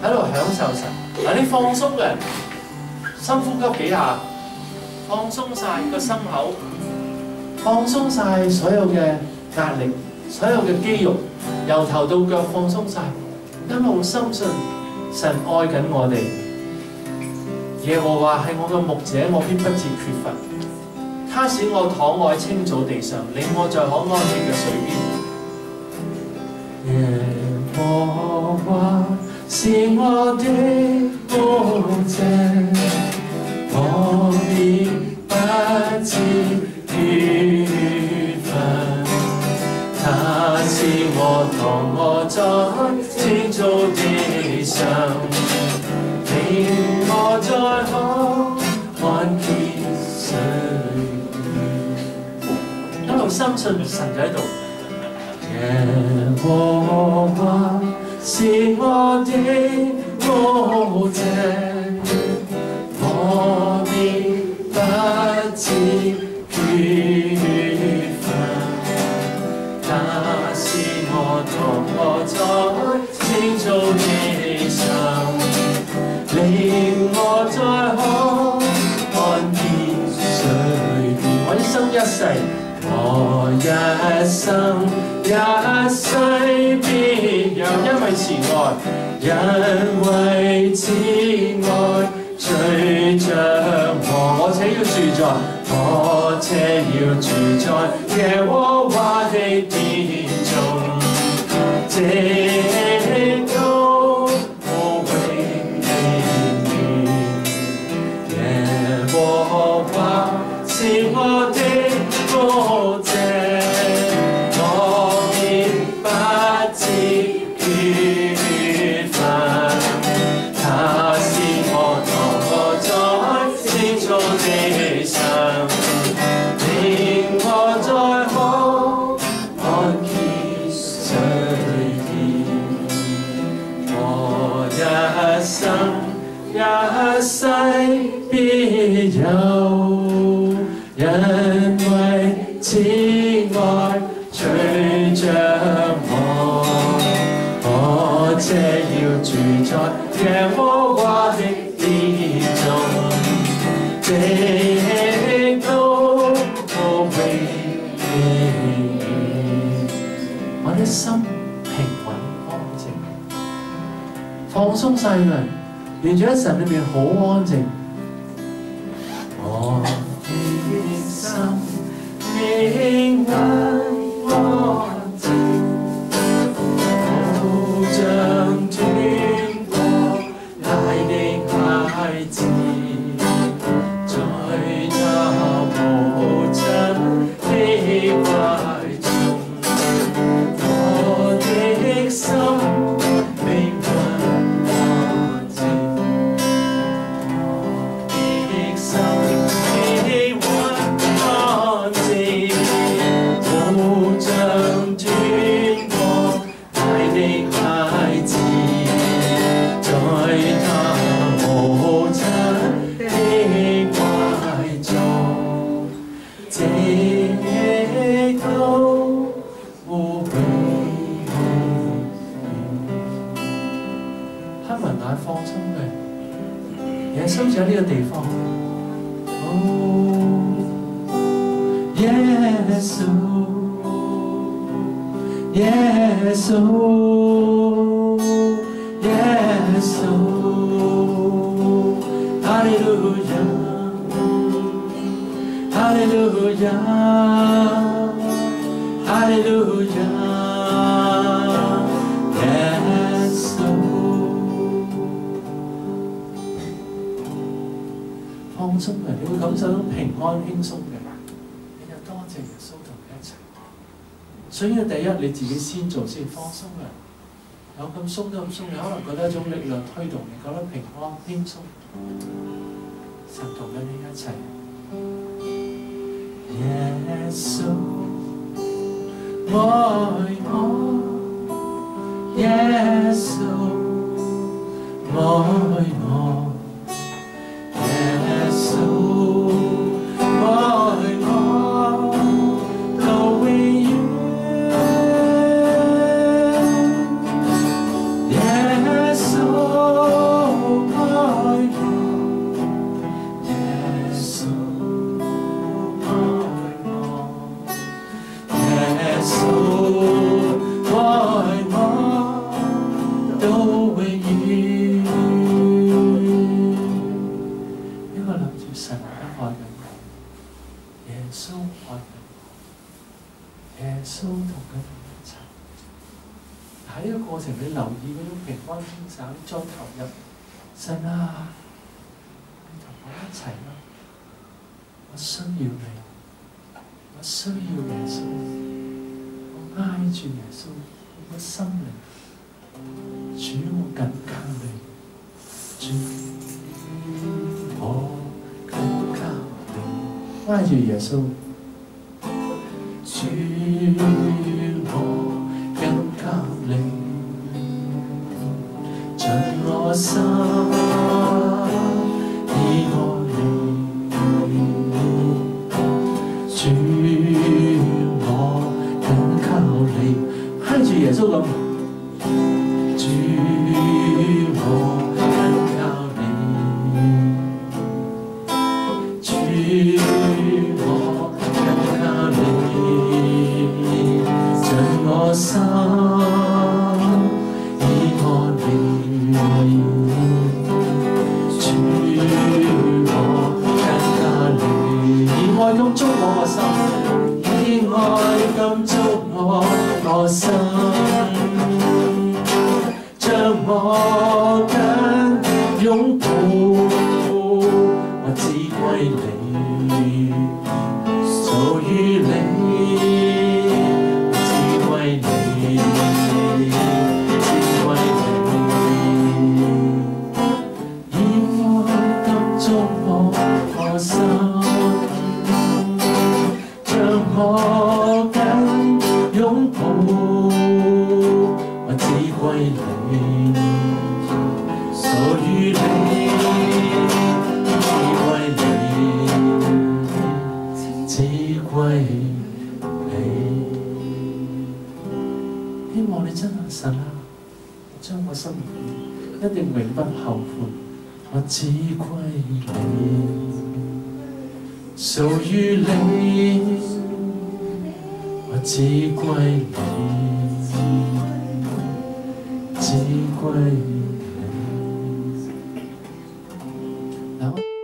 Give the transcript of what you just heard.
喺度享受神。嗱，你放鬆嘅，深呼吸幾下，放鬆晒個心口，放鬆晒所有嘅壓力，所有嘅肌肉，由頭到腳放鬆晒。因為我深信神愛緊我哋。耶和華係我嘅牧者，我必不致缺乏。他使我躺臥青草地上，領我在可安歇嘅水邊。耶和華是我的牧者，我必不致缺乏。他使我躺臥在青草地上，領我在可安歇水邊。一路深信神就喺度。耶和華是我的牧者，我必不致缺乏。他使我躺臥在青草地上，領我在可安歇水邊。我一生一世，我一生一世必有，因為慈愛，因為慈愛隨着我且要住在，我且要住在耶和華的殿中，直到永遠。耶和華是我的牧者，我必不致缺乏。他使我躺臥在青草地上，領我在可安歇水邊。我一生一世必有，因為慈愛隨着我且要住在耶和華的殿中，直到永遠。我的心平穩安靜，放鬆晒佢，完全喺神裏邊好安靜。我的心平穩安靜，好像天國大的孩子，在他母親的懷中。我的心平穩安靜，我的心平穩安靜，好像天國大的孩子，在他母親的懷中，直到永遠。黑文眼放鬆嘅，耶穌就喺呢個地方。耶穌，耶穌，耶穌，哈利路亞，哈利路亞，哈利路亞，耶穌。放鬆嘅，你會感受到平安輕鬆嘅。你就多謝耶穌同你一齊。所以第一你自己先做先，放鬆嘅。有咁鬆都咁鬆，你可能覺得一種力量推動你，覺得平安輕鬆。神同緊你一齊。耶穌愛我，耶穌愛我。耶穌愛我到永遠，耶穌到永遠。因為諗住神都愛緊我，耶穌愛緊我，耶穌同緊我一齊。喺呢個過程，你留意嗰種平安輕省，再投入神啊，你同我一齊啦！我需要你，我需要耶穌，我挨住耶穌，我個心靈，主我緊靠你，主我緊靠你，挨住耶穌，主我緊靠你，盡我心以愛你。主我緊靠你，挨住耶穌咁。主我緊靠你，主我緊靠你，盡我心以愛你。主我緊靠你，以愛咁觸我個心，以愛咁觸我心，將我緊擁抱，我只歸你，屬於你，我只歸你，只歸你，以愛咁觸我心，將我緊擁抱，我只歸你，屬於你，只歸你，只歸你。希望你真係神啊，將我心裏一定永不後悔，我只歸你，屬於你，我只歸你，只歸你。